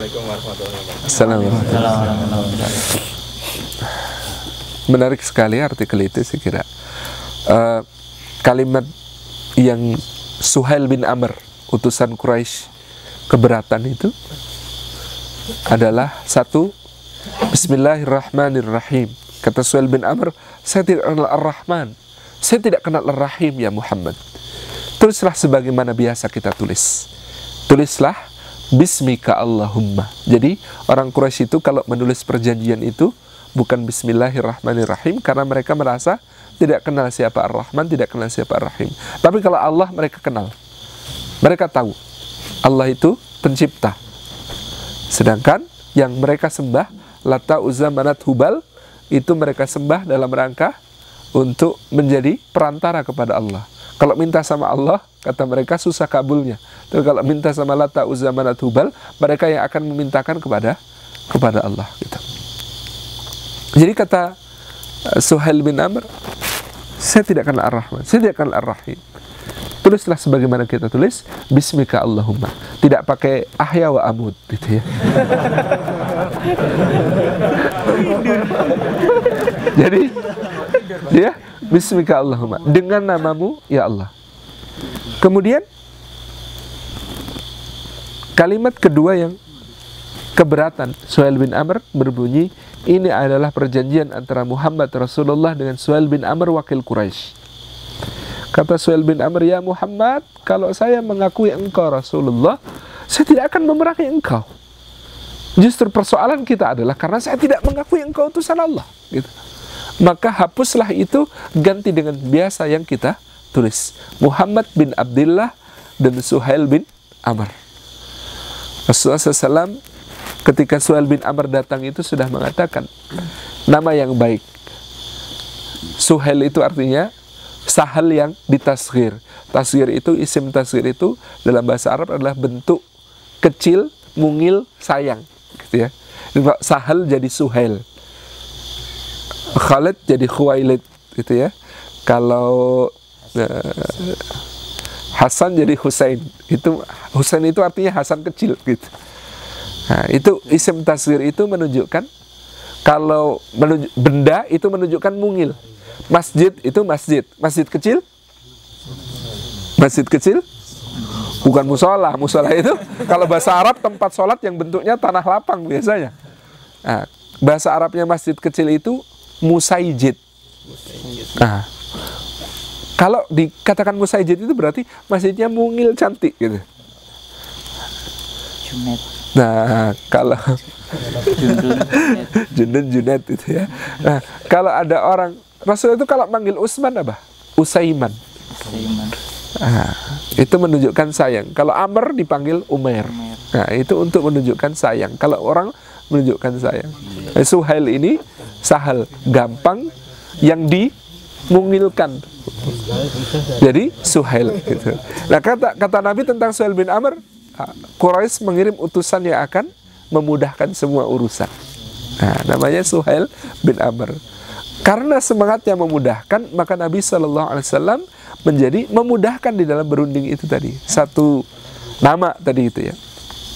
Assalamualaikum. Menarik sekali artikel itu, saya kira. Kalimat yang Suhail bin Amr, utusan Quraisy, keberatan itu adalah satu, Bismillahirrahmanirrahim. Kata Suhail bin Amr, saya tidak kenal Ar-Rahman, saya tidak kenal Ar-Rahim ya Muhammad. Tulislah sebagaimana biasa kita tulis. Tulislah Bismika Allahumma. Jadi orang Quraisy itu kalau menulis perjanjian itu bukan Bismillahirrahmanirrahim, karena mereka merasa tidak kenal siapa Ar-Rahman, tidak kenal siapa Ar-Rahim. Tapi kalau Allah mereka kenal. Mereka tahu Allah itu pencipta. Sedangkan yang mereka sembah, Lata, Uzza, Manat, Hubal, itu mereka sembah dalam rangka untuk menjadi perantara kepada Allah. Kalau minta sama Allah, kata mereka susah kabulnya. Tapi kalau minta sama Lata, Uzza, Manat, Hubal, mereka yang akan memintakan kepada Allah gitu. Jadi kata Suhail bin Amr, saya tidak kenal Ar-Rahman, saya tidak kenal Ar-Rahim. Tulislah sebagaimana kita tulis, Bismika Allahumma. Tidak pakai ahya wa amud gitu ya. Jadi ya, Bismika Allahumma, dengan namamu ya Allah. Kemudian kalimat kedua yang keberatan Suhail bin Amr berbunyi, ini adalah perjanjian antara Muhammad Rasulullah dengan Suhail bin Amr wakil Quraisy. Kata Suhail bin Amr, ya Muhammad, kalau saya mengakui engkau Rasulullah, saya tidak akan memerangi engkau. Justru persoalan kita adalah karena saya tidak mengakui engkau utusan Allah gitu. Maka hapuslah itu, ganti dengan biasa yang kita tulis, Muhammad bin Abdullah dan Suhail bin Amr. Rasulullah SAW ketika Suhail bin Amr datang itu sudah mengatakan nama yang baik. Suhail itu artinya Sahal yang ditasghir. Tasghir itu, isim tasghir itu dalam bahasa Arab adalah bentuk kecil, mungil, sayang gitu ya. Sahal jadi Suhail, Khalid jadi Khuwailid gitu ya. Kalau Hasan jadi Husain. Husain itu artinya Hasan kecil gitu. Nah, itu isim tasghir itu menunjukkan, kalau benda itu menunjukkan mungil. Masjid itu masjid. Masjid kecil? Masjid kecil? Bukan musola. Musola itu kalau bahasa Arab tempat sholat yang bentuknya tanah lapang biasanya. Nah, bahasa Arabnya masjid kecil itu musaijid. Nah, kalau dikatakan musaijid itu berarti masjidnya mungil, cantik gitu. Nah, kalau Junaid itu ya. Nah, kalau ada orang, Rasul itu kalau manggil Utsman apa? Usaiman. Nah, itu menunjukkan sayang. Kalau Amr dipanggil Umair. Nah, itu untuk menunjukkan sayang. Kalau orang menunjukkan sayang. Suhail ini sahal, gampang, yang dimungilkan. Jadi Suhail gitu. Nah, kata Nabi tentang Suhail bin Amr, Quraisy mengirim utusan yang akan memudahkan semua urusan. Nah, namanya Suhail bin Amr. Karena semangatnya memudahkan, maka Nabi SAW menjadi memudahkan di dalam berunding itu tadi. Satu nama tadi itu ya.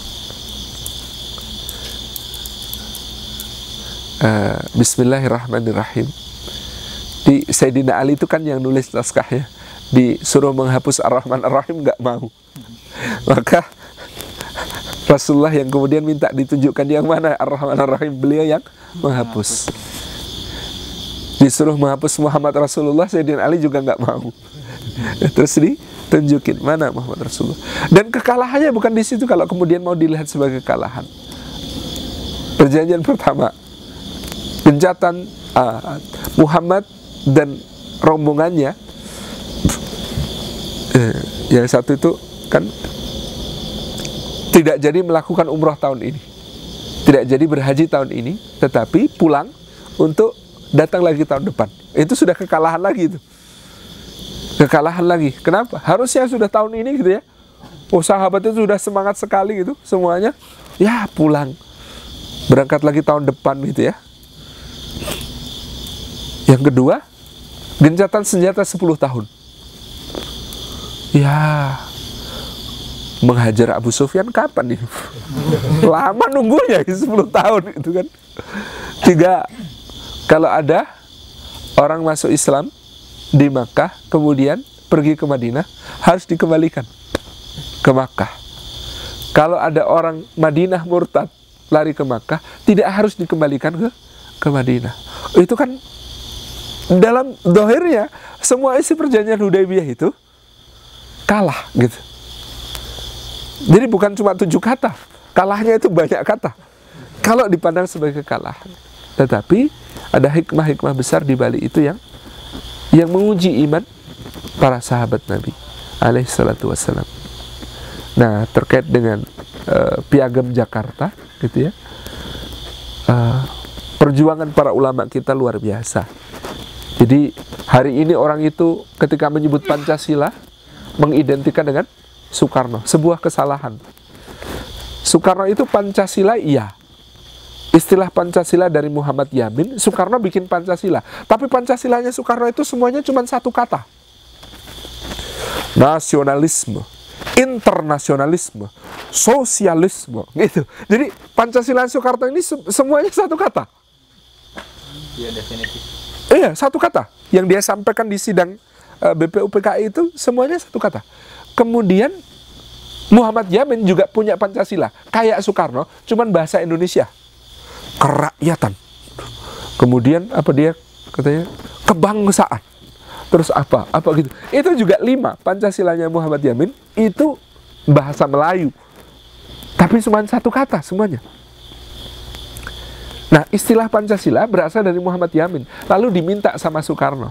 Bismillahirrahmanirrahim. Di Sayyidina Ali itu kan yang nulis naskahnya. Disuruh menghapus Ar-Rahman Ar-Rahim, nggak mau. Maka Rasulullah yang kemudian minta ditunjukkan yang mana Ar-Rahman Ar-Rahim, beliau yang menghapus. Disuruh menghapus Muhammad Rasulullah, Sayyidina Ali juga nggak mau. Terus ditunjukin mana Muhammad Rasulullah. Dan kekalahannya bukan di situ kalau kemudian mau dilihat sebagai kekalahan. Perjanjian pertama, gencatan Muhammad dan rombongannya. Yang satu itu kan tidak jadi melakukan umroh tahun ini, tidak jadi berhaji tahun ini, tetapi pulang untuk datang lagi tahun depan. Itu sudah kekalahan lagi itu. Kekalahan lagi. Kenapa? Harusnya sudah tahun ini gitu ya. Oh, sahabat itu sudah semangat sekali gitu semuanya. Ya, pulang. Berangkat lagi tahun depan gitu ya. Yang kedua, gencatan senjata 10 tahun. Ya, Menghajar Abu Sufyan kapan ini? Lama nunggunya, 10 tahun itu kan. 3, kalau ada orang masuk Islam di Makkah kemudian pergi ke Madinah, harus dikembalikan ke Makkah. Kalau ada orang Madinah murtad lari ke Makkah, tidak harus dikembalikan ke Madinah. Itu kan dalam dohirnya semua isi perjanjian Hudaybiyah itu kalah gitu. Jadi bukan cuma 7 kata, kalahnya itu banyak kata kalau dipandang sebagai kekalahan. Tetapi ada hikmah-hikmah besar di balik itu yang menguji iman para sahabat Nabi alaihi salatu wassalam. Nah, terkait dengan Piagam Jakarta gitu ya, perjuangan para ulama kita luar biasa. Jadi hari ini orang itu ketika menyebut Pancasila mengidentikan dengan Soekarno, sebuah kesalahan. Soekarno itu Pancasila iya, istilah Pancasila dari Muhammad Yamin, Soekarno bikin Pancasila. Tapi Pancasilanya Soekarno itu semuanya cuma 1 kata. Nasionalisme, internasionalisme, sosialisme, gitu. Jadi Pancasila Soekarno ini semuanya 1 kata. Iya, definitif. Iya, 1 kata. Yang dia sampaikan di sidang BPUPKI itu semuanya 1 kata. Kemudian Muhammad Yamin juga punya Pancasila kayak Soekarno, cuman bahasa Indonesia, kerakyatan. Kemudian apa dia katanya, kebangsaan. Terus apa gitu. Itu juga 5 Pancasilanya Muhammad Yamin itu bahasa Melayu, tapi cuma 1 kata semuanya. Nah, istilah Pancasila berasal dari Muhammad Yamin, lalu diminta sama Soekarno.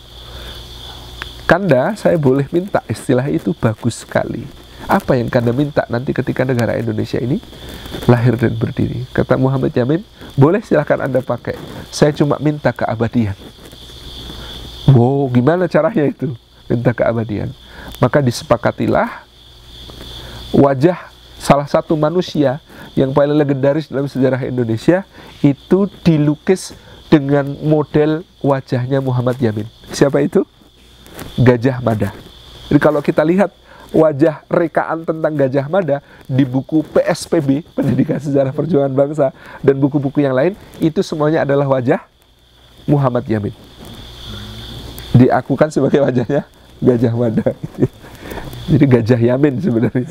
Kanda, saya boleh minta istilah itu, bagus sekali. Apa yang Kanda minta nanti ketika negara Indonesia ini lahir dan berdiri? Kata Muhammad Yamin, boleh silahkan Anda pakai. Saya cuma minta keabadian. Wow, gimana caranya itu? Minta keabadian. Maka disepakatilah wajah salah satu manusia yang paling legendaris dalam sejarah Indonesia itu dilukis dengan model wajahnya Muhammad Yamin. Siapa itu? Gajah Mada. Jadi kalau kita lihat wajah rekaan tentang Gajah Mada di buku PSPB, Pendidikan Sejarah Perjuangan Bangsa, dan buku-buku yang lain, itu semuanya adalah wajah Muhammad Yamin. Diakukan sebagai wajahnya Gajah Mada. Jadi Gajah Yamin sebenarnya.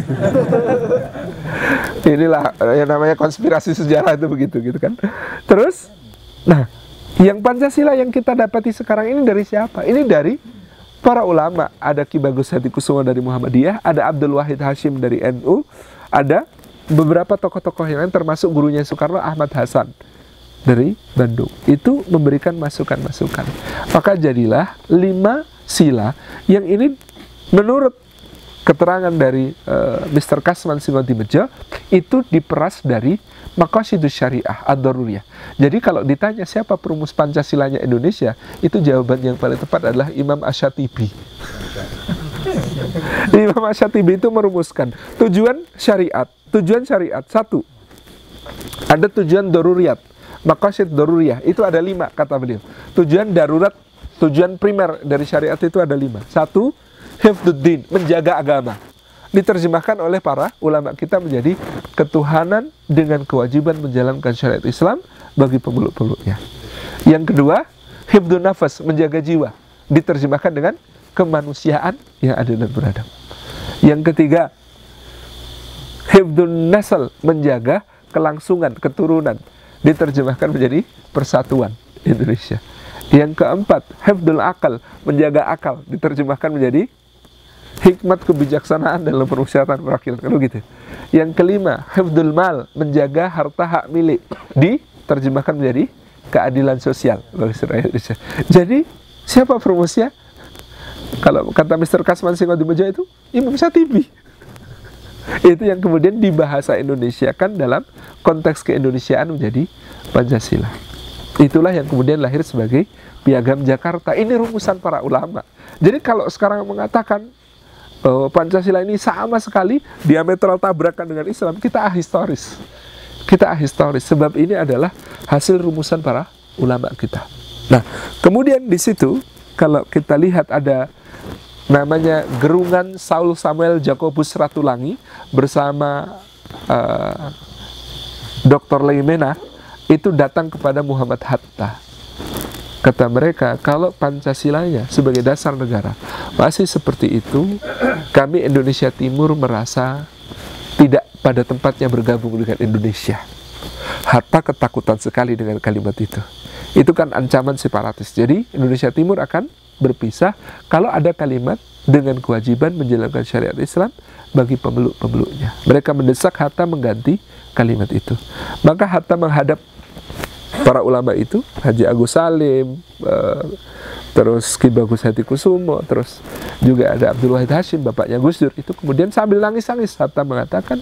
Inilah yang namanya konspirasi sejarah itu begitu gitu kan. Terus, nah, yang Pancasila yang kita dapati sekarang ini dari siapa? Ini dari para ulama. Ada Ki Bagus Hatikusuma dari Muhammadiyah, ada Abdul Wahid Hashim dari NU, ada beberapa tokoh-tokoh yang lain termasuk gurunya Soekarno, Ahmad Hasan dari Bandung. Itu memberikan masukan-masukan. Maka jadilah 5 sila yang ini menurut keterangan dari Mr. Kasman Singotimejo itu diperas dari Maqasidus Syariah Ad-Daruriyah. Jadi kalau ditanya siapa perumus Pancasilanya Indonesia, itu jawaban yang paling tepat adalah Imam Asy-Syatibi. Imam Asy-Syatibi itu merumuskan tujuan syariat. Tujuan syariat 1, ada tujuan daruriyat, Maqasid daruriyah, itu ada 5 kata beliau. Tujuan darurat, tujuan primer dari syariat itu ada 5. 1, hifdzuddin, menjaga agama. Diterjemahkan oleh para ulama kita menjadi ketuhanan dengan kewajiban menjalankan syariat Islam bagi pemeluk-peluknya. Yang kedua, hifdzun nafas, menjaga jiwa. Diterjemahkan dengan kemanusiaan yang adil dan beradab. Yang ketiga, hifdzun nasl, menjaga kelangsungan, keturunan. Diterjemahkan menjadi persatuan Indonesia. Yang keempat, hifdzul akal, menjaga akal. Diterjemahkan menjadi hikmat kebijaksanaan dalam permusyawaratan perwakilan, kalau gitu. Yang kelima, hifdzul mal, menjaga harta hak milik. Diterjemahkan menjadi keadilan sosial bagi rakyat Indonesia. Jadi, siapa perumusnya? Kalau kata Mr. Kasman Singotimejo itu Imam Syatibi. Itu yang kemudian dibahasa Indonesiakan dalam konteks keindonesiaan menjadi Pancasila. Itulah yang kemudian lahir sebagai Piagam Jakarta. Ini rumusan para ulama. Jadi kalau sekarang mengatakan Pancasila ini sama sekali diametral tabrakan dengan Islam, kita ahistoris. Kita ahistoris, sebab ini adalah hasil rumusan para ulama kita. Nah, kemudian di situ kalau kita lihat ada namanya Gerungan Saul Samuel Jacobus Ratulangi bersama Dr. Leimena itu datang kepada Muhammad Hatta. Kata mereka, kalau Pancasilanya sebagai dasar negara masih seperti itu, kami Indonesia Timur merasa tidak pada tempatnya bergabung dengan Indonesia. Hatta ketakutan sekali dengan kalimat itu. Itu kan ancaman separatis. Jadi Indonesia Timur akan berpisah kalau ada kalimat dengan kewajiban menjalankan syariat Islam bagi pemeluk-pemeluknya. Mereka mendesak Hatta mengganti kalimat itu. Maka Hatta menghadap para ulama itu, Haji Agus Salim, terus Ki Bagus Hatikusumo, terus juga ada Abdul Wahid Hashim, bapaknya Gus Dur. Itu kemudian sambil nangis-nangis Hatta mengatakan,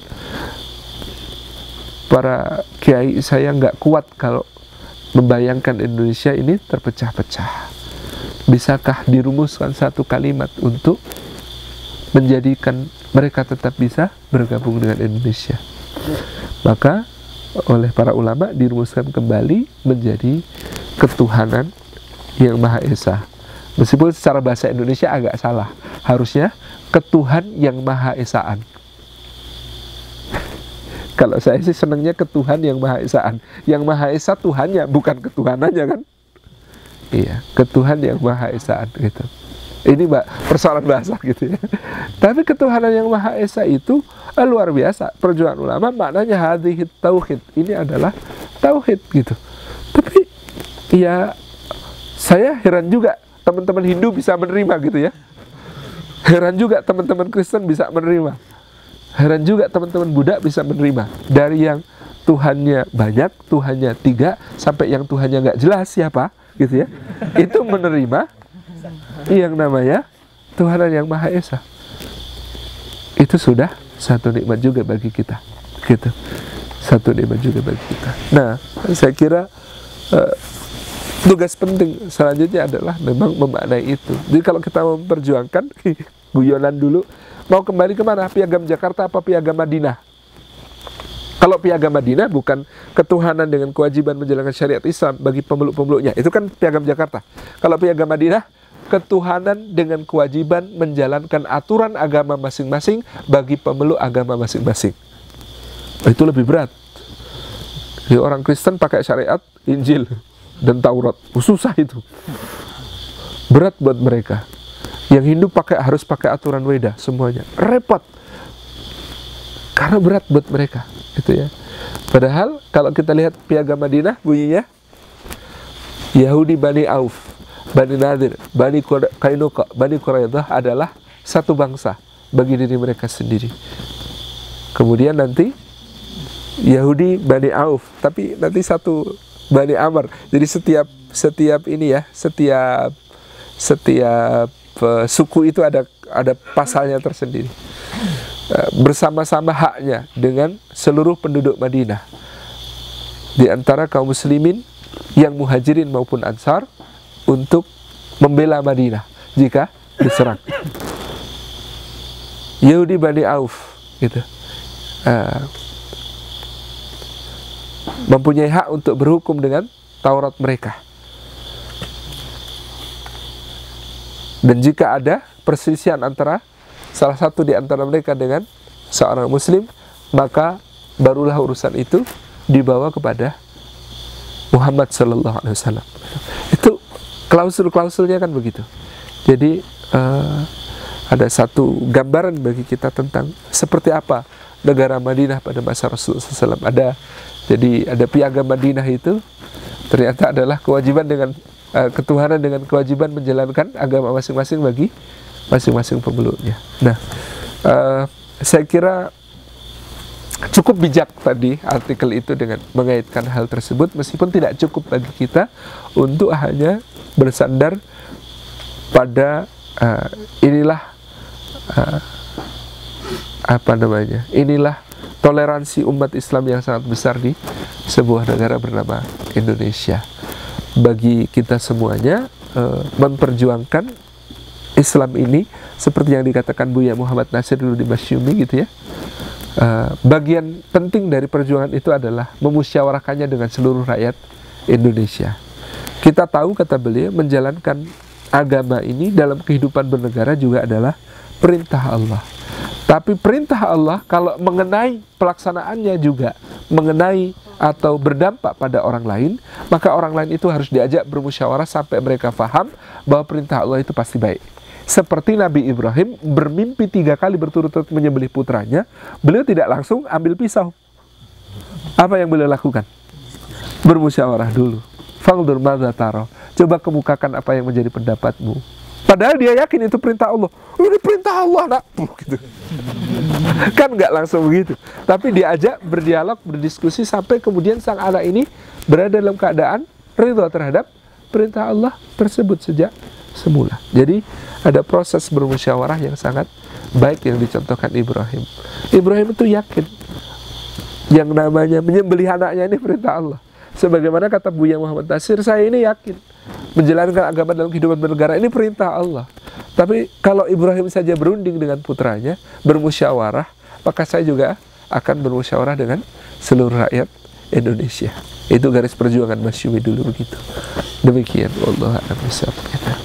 para kiai saya nggak kuat kalau membayangkan Indonesia ini terpecah-pecah. Bisakah dirumuskan satu kalimat untuk menjadikan mereka tetap bisa bergabung dengan Indonesia? Maka oleh para ulama dirumuskan kembali menjadi ketuhanan yang Maha Esa. Meskipun secara bahasa Indonesia agak salah, harusnya ketuhan yang Maha Esaan. Kalau saya sih senangnya ketuhan yang Maha Esaan. Yang Maha Esa Tuhannya, bukan ketuhanannya kan? Iya, ketuhan yang Maha Esaan gitu. Ini persoalan bahasa gitu ya. Tapi ketuhanan yang Maha Esa itu luar biasa. Perjuangan ulama maknanya hadhih tauhid. Ini adalah tauhid gitu. Tapi ya saya heran juga teman-teman Hindu bisa menerima gitu ya. Heran juga teman-teman Kristen bisa menerima. Heran juga teman-teman Buddha bisa menerima. Dari yang Tuhannya banyak, Tuhannya 3, sampai yang Tuhannya nggak jelas siapa gitu ya. Itu menerima yang namanya Tuhanan yang Maha Esa. Itu sudah satu nikmat juga bagi kita gitu. Satu nikmat juga bagi kita. Nah, saya kira tugas penting selanjutnya adalah memang memaknai itu. Jadi kalau kita mau memperjuangkan guyonan dulu, mau kembali kemana? Piagam Jakarta apa Piagam Madinah? Kalau Piagam Madinah bukan ketuhanan dengan kewajiban menjalankan syariat Islam bagi pemeluk-pemeluknya. Itu kan Piagam Jakarta. Kalau Piagam Madinah, ketuhanan dengan kewajiban menjalankan aturan agama masing-masing bagi pemeluk agama masing-masing. Itu lebih berat. Jadi orang Kristen pakai syariat Injil dan Taurat. Susah itu. Berat buat mereka. Yang Hindu harus pakai aturan Weda semuanya. Repot. Karena berat buat mereka. Itu ya. Padahal kalau kita lihat Piagam Madinah bunyinya Yahudi Bani Auf, Bani Nadir, Bani Kainuqa, Bani Quraidah adalah satu bangsa bagi diri mereka sendiri. Kemudian nanti Yahudi Bani Auf, tapi nanti satu Bani Amr. Jadi setiap ini ya, setiap suku itu ada pasalnya tersendiri. Bersama-sama haknya dengan seluruh penduduk Madinah. Di antara kaum muslimin yang muhajirin maupun ansar untuk membela Madinah jika diserang. Yahudi Bani Auf gitu. Mempunyai hak untuk berhukum dengan Taurat mereka. Dan jika ada perselisihan antara salah satu di antara mereka dengan seorang muslim, maka barulah urusan itu dibawa kepada Muhammad sallallahu alaihi wasallam. Itu klausul-klausulnya kan begitu. Jadi ada satu gambaran bagi kita tentang seperti apa negara Madinah pada masa Rasulullah SAW. Jadi ada Piagam Madinah itu ternyata adalah kewajiban dengan ketuhanan dengan kewajiban menjalankan agama masing-masing bagi masing-masing pemeluknya. Nah, saya kira cukup bijak tadi artikel itu dengan mengaitkan hal tersebut, meskipun tidak cukup bagi kita untuk hanya bersandar pada inilah inilah toleransi umat Islam yang sangat besar di sebuah negara bernama Indonesia. Bagi kita semuanya memperjuangkan Islam ini seperti yang dikatakan Buya Muhammad Nasir dulu di Masyumi gitu ya. Bagian penting dari perjuangan itu adalah memusyawarahkannya dengan seluruh rakyat Indonesia. Kita tahu, kata beliau, menjalankan agama ini dalam kehidupan bernegara juga adalah perintah Allah. Tapi perintah Allah kalau mengenai pelaksanaannya juga mengenai atau berdampak pada orang lain, maka orang lain itu harus diajak bermusyawarah sampai mereka faham bahwa perintah Allah itu pasti baik. Seperti Nabi Ibrahim bermimpi 3 kali berturut-turut menyembelih putranya, beliau tidak langsung ambil pisau. Apa yang beliau lakukan? Bermusyawarah dulu. Fangdur madza tara. Coba kemukakan apa yang menjadi pendapatmu. Padahal dia yakin itu perintah Allah. Ini perintah Allah, nak. Gitu. Kan nggak langsung begitu. Tapi diajak berdialog, berdiskusi sampai kemudian sang anak ini berada dalam keadaan ridha terhadap perintah Allah tersebut sejak semula. Jadi ada proses bermusyawarah yang sangat baik yang dicontohkan Ibrahim. Ibrahim itu yakin yang namanya menyembelih anaknya ini perintah Allah. Sebagaimana kata Buya Muhammad Nasir, saya ini yakin menjalankan agama dalam kehidupan bernegara ini perintah Allah. Tapi kalau Ibrahim saja berunding dengan putranya, bermusyawarah, maka saya juga akan bermusyawarah dengan seluruh rakyat Indonesia. Itu garis perjuangan Masyumi dulu begitu. Demikian, wallahu a'lam bishawab.